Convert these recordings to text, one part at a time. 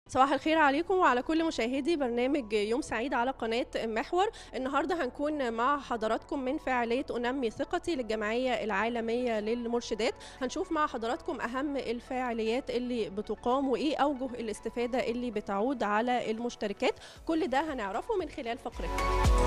صباح الخير عليكم وعلى كل مشاهدي برنامج يوم سعيد على قناة محور. النهاردة هنكون مع حضراتكم من فعالية أنمي ثقتي للجمعية العالمية للمرشدات. هنشوف مع حضراتكم أهم الفعاليات اللي بتقام وإيه أوجه الاستفادة اللي بتعود على المشتركات. كل ده هنعرفه من خلال فقرتنا.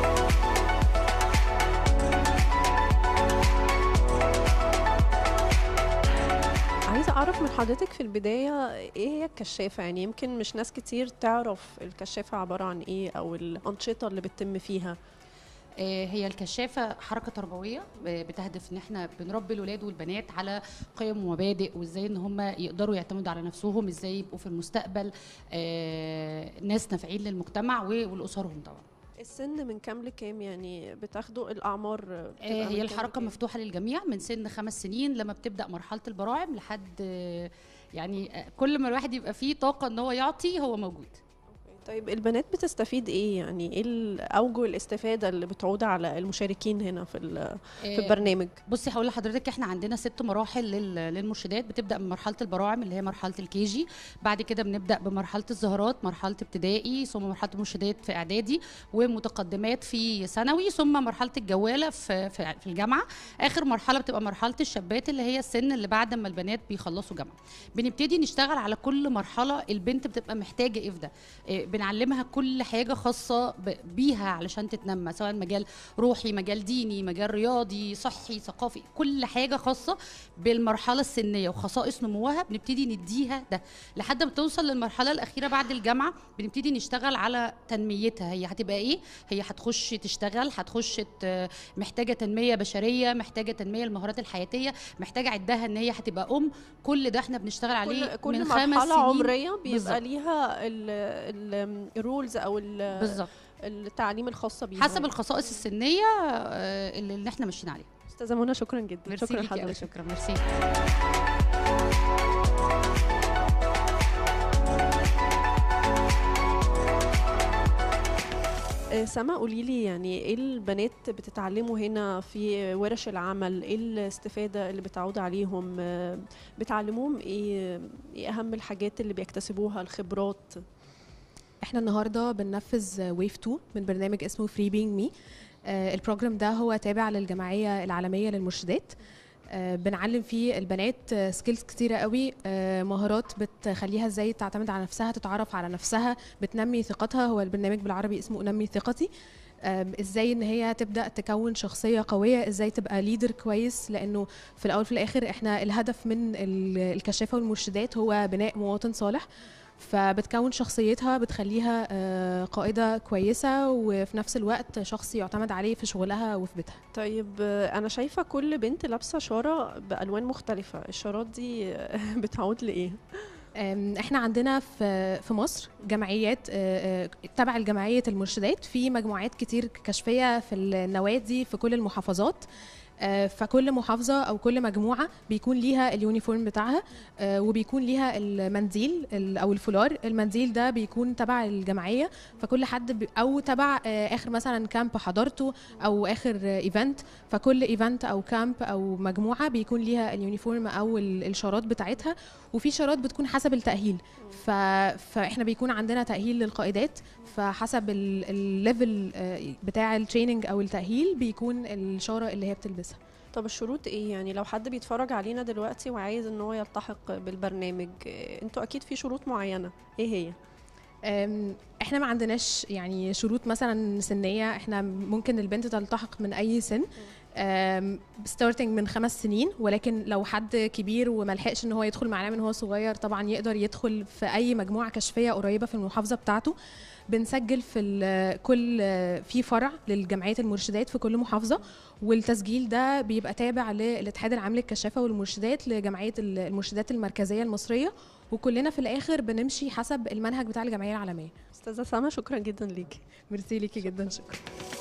عايزة أعرف من حضرتك في البداية إيه هي الكشافة؟ يعني يمكن مش ناس كتير تعرف الكشافة عبارة عن إيه أو الأنشطة اللي بتتم فيها. هي الكشافة حركة تربوية بتهدف ان احنا بنربي الولاد والبنات على قيم ومبادئ، وازاي ان هم يقدروا يعتمدوا على نفسهم، ازاي يبقوا في المستقبل ناس نافعين للمجتمع ولأسرهم طبعا. السن من كام لكام؟ يعني بتاخدوا الأعمار بتبقى هي من كام الحركة لكام؟ مفتوحة للجميع من سن 5 سنين لما بتبدأ مرحلة البراعم لحد يعني كل ما الواحد يبقى فيه طاقة ان هو يعطي هو موجود. طيب البنات بتستفيد ايه؟ يعني ايه اوجه الاستفاده اللي بتعود على المشاركين هنا في البرنامج؟ بصي هقول لحضرتك، احنا عندنا 6 مراحل للمرشدات. بتبدا من مرحله البراعم اللي هي مرحله الكيجي، بعد كده بنبدا بمرحله الزهرات مرحله ابتدائي، ثم مرحله المرشدات في اعدادي، ومتقدمات في ثانوي، ثم مرحله الجواله في الجامعه. اخر مرحله بتبقى مرحله الشابات اللي هي السن اللي بعد ما البنات بيخلصوا جامعه. بنبتدي نشتغل على كل مرحله البنت بتبقى محتاجه ايه في ده. بنعلمها كل حاجه خاصه بيها علشان تتنمى، سواء مجال روحي، مجال ديني، مجال رياضي، صحي، ثقافي، كل حاجه خاصه بالمرحله السنيه وخصائص نموها بنبتدي نديها ده لحد ما توصل للمرحله الاخيره بعد الجامعه. بنبتدي نشتغل على تنميتها. هي هتبقى ايه؟ هي هتخش تشتغل، هتخش محتاجه تنميه بشريه، محتاجه تنميه المهارات الحياتيه، محتاجه عدها ان هي هتبقى كل ده احنا بنشتغل عليه كل من 5 مرحله سنين عمريه بيبقى بالزبط. ليها الرولز او بالظبط، التعليم الخاصه بيها حسب يعني. الخصائص السنيه اللي احنا ماشيين عليها. استاذه منى شكرا جدا. ميرسي شكرا ليكي قوي. لحضرتك. شكرا، ميرسي. سما قولي لي، يعني ايه البنات بتتعلموا هنا في ورش العمل؟ ايه الاستفادة اللي بتعود عليهم؟ بتعلموهم ايه اهم الحاجات اللي بيكتسبوها، الخبرات؟ احنا النهارده بننفذ ويف 2 من برنامج اسمه فري بينج مي. البروجرام ده هو تابع للجمعيه العالميه للمرشدات. بنعلم فيه البنات سكيلز كتيره قوي، مهارات بتخليها ازاي تعتمد على نفسها، تتعرف على نفسها، بتنمي ثقتها. هو البرنامج بالعربي اسمه انمي ثقتي. ازاي ان هي تبدا تكون شخصيه قويه، ازاي تبقى ليدر كويس، لانه في الاول في الاخر احنا الهدف من الكشافه والمرشدات هو بناء مواطن صالح. فبتكون شخصيتها، بتخليها قائدة كويسة، وفي نفس الوقت شخص يعتمد عليه في شغلها وفي بيتها. طيب أنا شايفة كل بنت لابسة شارة بألوان مختلفة، الشارات دي بتعود لإيه؟ احنا عندنا في مصر جمعيات تبع الجمعية المرشدات، في مجموعات كتير كشفية في النوادي في كل المحافظات. فكل محافظة أو كل مجموعة بيكون ليها اليونيفورم بتاعها، وبيكون ليها المنديل أو الفولار. المنديل ده بيكون تبع الجمعية، فكل حد أو تبع آخر مثلا كامب حضرته أو آخر إيفنت، فكل إيفنت أو كامب أو مجموعة بيكون ليها اليونيفورم أو الشارات بتاعتها. وفي شارات بتكون حسب التأهيل، فإحنا بيكون عندنا تأهيل للقائدات، فحسب الليفل بتاع التريننج أو التأهيل بيكون الشارة اللي هي بتلبسها. طب الشروط ايه؟ يعني لو حد بيتفرج علينا دلوقتي وعايز ان هو يلتحق بالبرنامج، انتوا اكيد في شروط معينة، ايه هي؟ احنا ما عندناش يعني شروط مثلا سنية. احنا ممكن البنت تلتحق من اي سن، ستارتنج من 5 سنين، ولكن لو حد كبير وملحقش ان هو يدخل معانا من هو صغير، طبعا يقدر يدخل في اي مجموعة كشفية قريبة في المحافظة بتاعته. بنسجل في فرع للجمعية المرشدات في كل محافظة، والتسجيل ده بيبقى تابع للاتحاد العام للكشافة والمرشدات لجمعية المرشدات المركزية المصرية، وكلنا في الاخر بنمشي حسب المنهج بتاع الجمعية العالمية. استاذة سما شكرا جدا ليكي. ميرسي ليكي جدا. شكرا.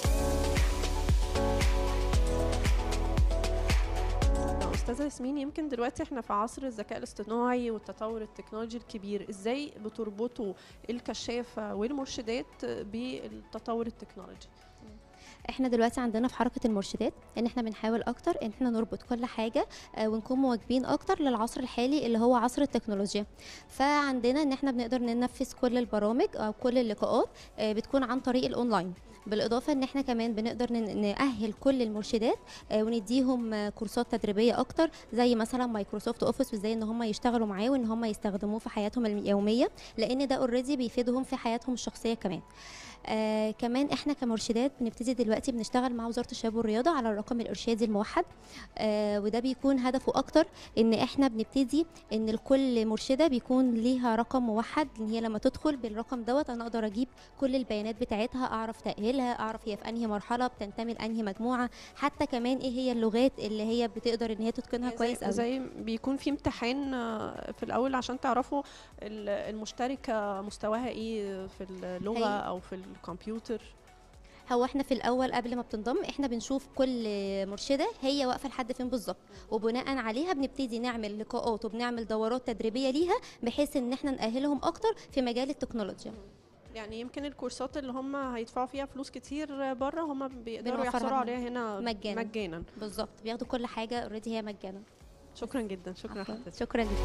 استاذة ياسمين، يمكن دلوقتي احنا في عصر الذكاء الاصطناعي والتطور التكنولوجي الكبير، ازاي بتربطوا الكشافة والمرشدات بالتطور التكنولوجي؟ احنا دلوقتي عندنا في حركه المرشدات ان احنا بنحاول اكتر ان احنا نربط كل حاجه ونكون مواكبين اكتر للعصر الحالي اللي هو عصر التكنولوجيا. فعندنا ان احنا بنقدر ننفذ كل البرامج او كل اللقاءات بتكون عن طريق الاونلاين. بالاضافه ان احنا كمان بنقدر نأهل كل المرشدات ونديهم كورسات تدريبيه اكتر زي مثلا مايكروسوفت اوفيس، وازاي ان هم يشتغلوا معاه وان هم يستخدموه في حياتهم اليوميه، لان ده اوريدي بيفيدهم في حياتهم الشخصيه كمان. كمان احنا كمرشدات بنبتدي دلوقتي بنشتغل مع وزاره الشباب والرياضه على الرقم الارشادي الموحد، وده بيكون هدفه اكتر ان احنا بنبتدي ان لكل مرشده بيكون ليها رقم موحد، ان هي لما تدخل بالرقم دوت انا اقدر اجيب كل البيانات بتاعتها، اعرف تاهيلها، اعرف هي في انهي مرحله، بتنتمي لانهي مجموعه، حتى كمان ايه هي اللغات اللي هي بتقدر ان هي تتقنها كويس قوي. زي بيكون في امتحان في الاول عشان تعرفوا المشتركه مستواها ايه في اللغه او في الكمبيوتر. هو احنا في الاول قبل ما بتنضم احنا بنشوف كل مرشده هي واقفه لحد فين بالظبط، وبناء عليها بنبتدي نعمل لقاءات وبنعمل دورات تدريبيه ليها بحيث ان احنا نأهلهم اكتر في مجال التكنولوجيا. يعني يمكن الكورسات اللي هم هيدفعوا فيها فلوس كتير بره هم بيقدروا يحصلوا عليها هنا مجانا. بالظبط، بياخدوا كل حاجه اوريدي هي مجانا. شكرا جدا. شكرا حضرتك. شكرا لك.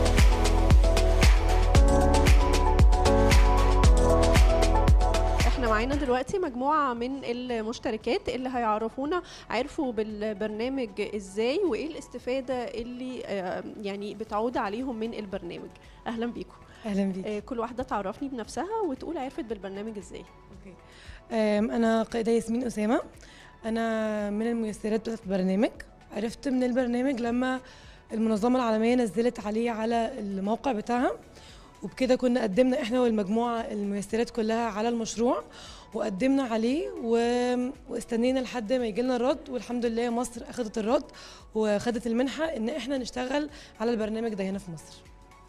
احنا معانا دلوقتي مجموعة من المشتركات اللي هيعرفونا عرفوا بالبرنامج ازاي وايه الاستفادة اللي يعني بتعود عليهم من البرنامج. اهلا بيكم. اهلا بيك. كل واحدة تعرفني بنفسها وتقول عرفت بالبرنامج ازاي. اوكي. انا قائدة ياسمين أسامة، انا من الميسرات بتاعت البرنامج. عرفت من البرنامج لما المنظمة العالمية نزلت عليه على الموقع بتاعها، وبكده كنا قدمنا احنا والمجموعة الميسرات كلها على المشروع وقدمنا عليه واستنينا لحد ما يجي لنا الرد، والحمد لله مصر اخذت الرد وخدت المنحة ان احنا نشتغل على البرنامج ده هنا في مصر.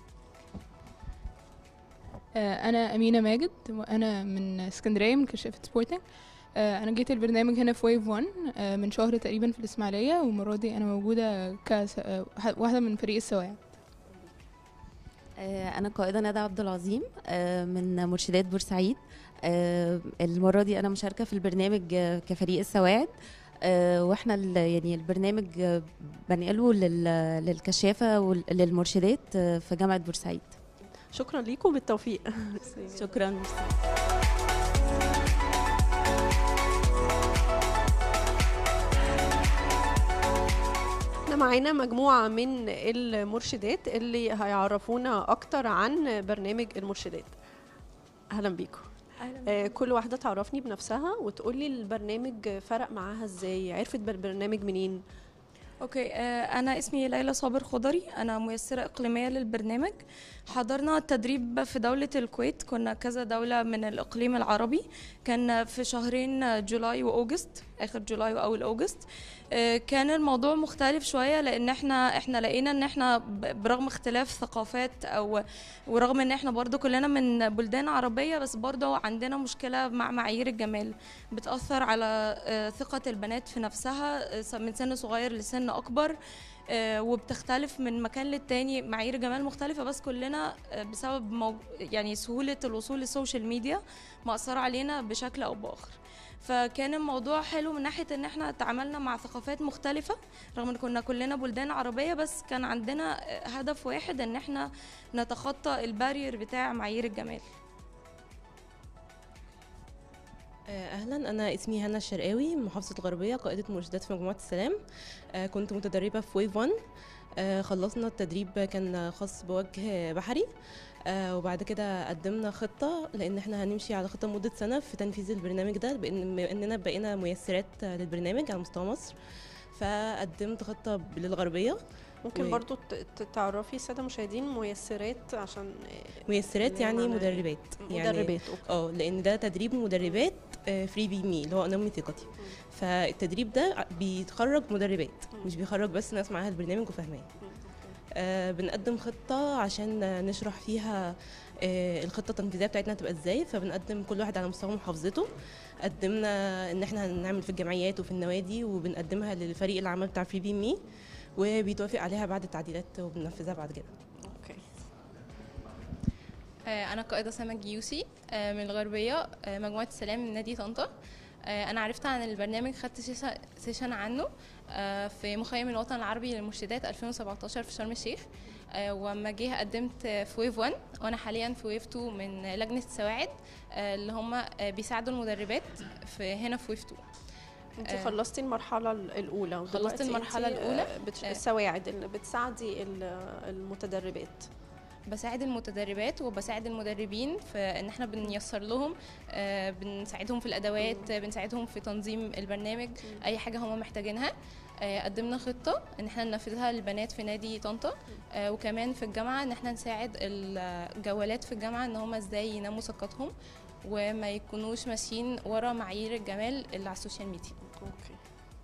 أنا أمينة ماجد وأنا من اسكندرية من كشافة سبورتنج. أنا جيت البرنامج هنا في ويف 1 من شهر تقريبا في الإسماعيلية، والمرة دي أنا موجودة كواحدة من فريق السواعد. أنا قائدة ندى عبد العظيم من مرشدات بورسعيد. المرة دي أنا مشاركة في البرنامج كفريق السواعد، واحنا يعني البرنامج بنقله للكشافة وللمرشدات في جامعة بورسعيد. شكرا ليكم، بالتوفيق. شكرا. معانا مجموعة من المرشدات اللي هيعرفونا أكتر عن برنامج المرشدات. أهلا بيكم. كل واحدة تعرفني بنفسها وتقولي البرنامج فرق معاها ازاي، عرفت بالبرنامج منين؟ اوكي. انا اسمي ليلى صابر خضري، انا ميسرة اقليمية للبرنامج. حضرنا التدريب في دولة الكويت، كنا كذا دولة من الاقليم العربي، كان في شهرين جولاي واوغست، اخر جولاي واول اوغست. كان الموضوع مختلف شوية لان احنا لقينا ان احنا برغم اختلاف ثقافات ورغم ان احنا برضو كلنا من بلدان عربية، بس برضو عندنا مشكلة مع معايير الجمال بتأثر على ثقة البنات في نفسها من سن صغير لسن اكبر، وبتختلف من مكان للتاني، معايير جمال مختلفة، بس كلنا بسبب يعني سهولة الوصول للسوشيال ميديا مأثرة علينا بشكل او بآخر. فكان الموضوع حلو من ناحية ان احنا تعاملنا مع ثقافات مختلفة رغم ان كنا كلنا بلدان عربية، بس كان عندنا هدف واحد ان احنا نتخطى البارير بتاع معايير الجمال. اهلا، انا اسمي هنا الشرقاوي من محافظة الغربية، قائدة مرشدات في مجموعة السلام. كنت متدربة في ويف 1. خلصنا التدريب كان خاص بوجه بحري، وبعد كده قدمنا خطة لأن احنا هنمشي على خطة مدة سنة في تنفيذ البرنامج ده، بأننا بقينا ميسرات للبرنامج على مستوى مصر. فقدمت خطة للغربية. ممكن برضو تعرفي السادة المشاهدين ميسرات؟ عشان ميسرات يعني مدربات. مدربات يعني لأن ده تدريب مدربات فري بي مي اللي هو أنمي ثقتي. فالتدريب ده بيتخرج مدربات، مش بيخرج بس ناس معاها البرنامج وفاهماه. بنقدم خطة عشان نشرح فيها الخطة التنفيذية بتاعتنا تبقى ازاي، فبنقدم كل واحد على مستوى محافظته. قدمنا ان احنا هنعمل في الجمعيات وفي النوادي، وبنقدمها للفريق العمل بتاع فري بي مي، وبيتوافق عليها بعد التعديلات وبننفذها بعد كده. اوكي. انا قائدة سما جيوسي من الغربية، مجموعة السلام من نادي طنطا. انا عرفت عن البرنامج، خدت سيشن عنه في مخيم الوطن العربي للمرشدات 2017 في شرم الشيخ. وأما جه قدمت في ويف 1 وانا حاليا في ويف 2 من لجنه السواعد اللي هم بيساعدوا المدربات هنا في ويف 2. انت خلصتي المرحله الاولى، خلصت المرحله الاولى. السواعد اللي بتساعدي المتدربات. بساعد المتدربات وبساعد المدربين في ان احنا بنيسر لهم، بنساعدهم في الادوات، بنساعدهم في تنظيم البرنامج، اي حاجه هم محتاجينها. قدمنا خطه ان احنا ننفذها للبنات في نادي طنطا، وكمان في الجامعه ان احنا نساعد الجوالات في الجامعه ان هم ازاي ينموا ثقتهم وما يكونوش ماشيين ورا معايير الجمال اللي على السوشيال ميديا. اوكي.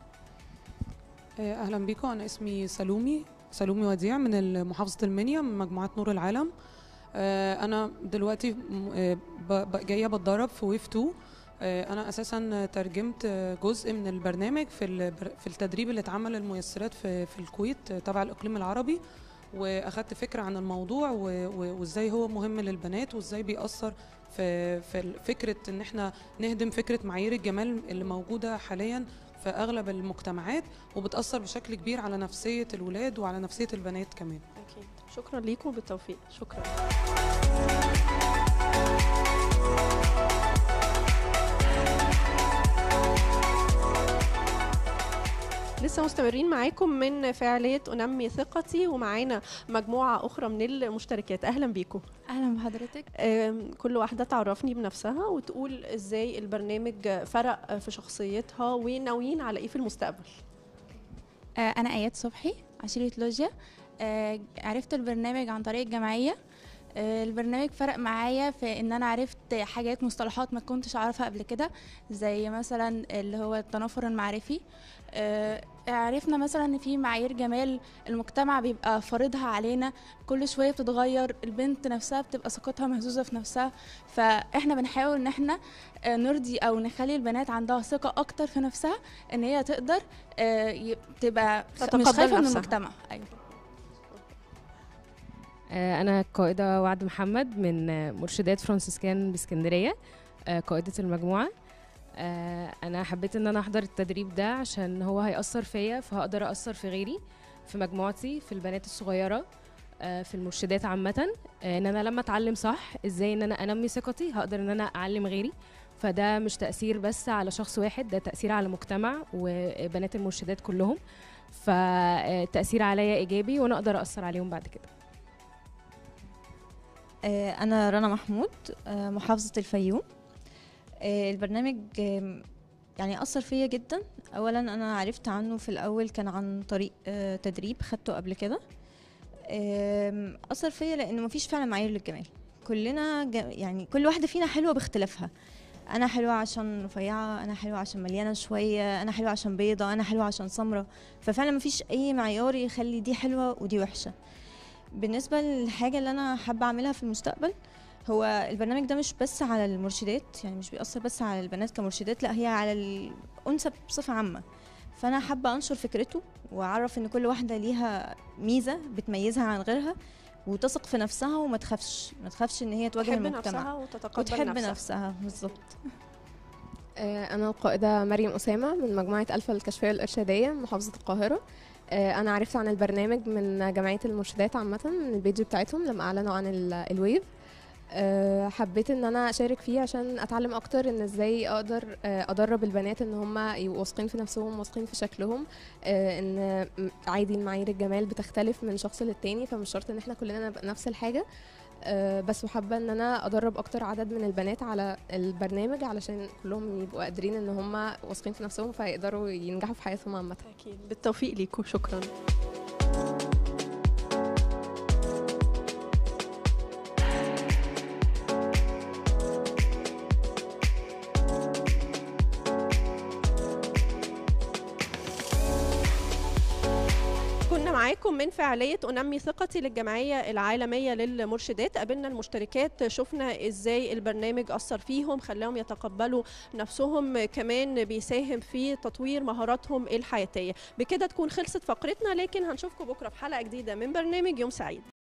اهلا بيكم، انا اسمي سلومي وديع من محافظه المنيا من مجموعه نور العالم. انا دلوقتي جايه بتدرب في ويف 2. انا اساسا ترجمت جزء من البرنامج في التدريب اللي اتعمل للميسرات في الكويت تبع الاقليم العربي، واخدت فكره عن الموضوع وازاي هو مهم للبنات وازاي بيأثر في فكره ان احنا نهدم فكره معايير الجمال اللي موجوده حاليا في اغلب المجتمعات، وبتأثر بشكل كبير على نفسيه الولاد وعلى نفسيه البنات كمان. اكيد. شكرا ليكم بالتوفيق. شكرا. لسه مستمرين معاكم من فعالية أنمي ثقتي، ومعانا مجموعة أخرى من المشتركات. أهلا بيكم. أهلا بحضرتك. كل واحدة تعرفني بنفسها وتقول إزاي البرنامج فرق في شخصيتها وناويين على إيه في المستقبل. أنا آيات صبحي، عشيرة لوجيا. عرفت البرنامج عن طريق الجمعية. البرنامج فرق معايا في ان انا عرفت حاجات، مصطلحات ما كنتش اعرفها قبل كده، زي مثلا اللي هو التنافر المعرفي. عرفنا مثلا ان في معايير جمال المجتمع بيبقى فارضها علينا، كل شويه بتتغير، البنت نفسها بتبقى ثقتها مهزوزه في نفسها، فاحنا بنحاول ان احنا نرضي او نخلي البنات عندها ثقه اكتر في نفسها، ان هي تقدر تبقى مش خايفه من المجتمع. ايوه. أنا قائدة وعد محمد من مرشدات فرانسيسكان باسكندرية، قائدة المجموعة. أنا حبيت إن أنا أحضر التدريب ده عشان هو هيأثر فيا، فهقدر أأثر في غيري، في مجموعتي، في البنات الصغيرة، في المرشدات عامة. إن أنا لما أتعلم صح إزاي إن أنا أنمي ثقتي، هقدر إن أنا أعلم غيري. فده مش تأثير بس على شخص واحد، ده تأثير على مجتمع وبنات المرشدات كلهم، فتأثير عليا إيجابي وأنا أقدر أأثر عليهم بعد كده. أنا رنا محمود، محافظة الفيوم. البرنامج يعني أثر فيا جدا. أولا أنا عرفت عنه في الأول كان عن طريق تدريب خدته قبل كده. أثر فيا لأنه مفيش فعلا معايير للجمال، كلنا يعني كل واحدة فينا حلوة باختلافها. أنا حلوة عشان رفيعة، أنا حلوة عشان مليانة شوية، أنا حلوة عشان بيضة، أنا حلوة عشان سمرة. ففعلا مفيش أي معيار يخلي دي حلوة ودي وحشة. بالنسبة للحاجة اللي أنا حابة أعملها في المستقبل، هو البرنامج ده مش بس على المرشدات، يعني مش بيأثر بس على البنات كمرشدات، لا هي على الأنثى بصفة عامة. فأنا حابة أنشر فكرته وأعرف إن كل واحدة ليها ميزة بتميزها عن غيرها، وتثق في نفسها وما تخافش إن هي تواجه المجتمع، نفسها وتحب نفسها بالظبط. أنا القائدة مريم أسامة من مجموعة ألفا الكشفية الإرشادية محافظة القاهرة. أنا عرفت عن البرنامج من جمعية المرشدات عامة، من البيج بتاعتهم لما أعلنوا عن الويف. حبيت ان انا اشارك فيه عشان اتعلم اكتر ان ازاي اقدر ادرب البنات ان هم يبقوا واثقين في نفسهم، واثقين في شكلهم، ان عادي معايير الجمال بتختلف من شخص للتاني، فمش شرط ان احنا كلنا نبقى نفس الحاجه. بس وحابه ان انا ادرب اكتر عدد من البنات على البرنامج علشان كلهم يبقوا قادرين ان هم واثقين في نفسهم فيقدروا ينجحوا في حياتهم عامه. اكيد. بالتوفيق ليكم. شكرا. معاكم من فعالية أنمي ثقتي للجمعية العالمية للمرشدات. قابلنا المشتركات، شفنا إزاي البرنامج أثر فيهم، خلاهم يتقبلوا نفسهم، كمان بيساهم في تطوير مهاراتهم الحياتية. بكده تكون خلصت فقرتنا، لكن هنشوفكم بكرة في حلقة جديدة من برنامج يوم سعيد.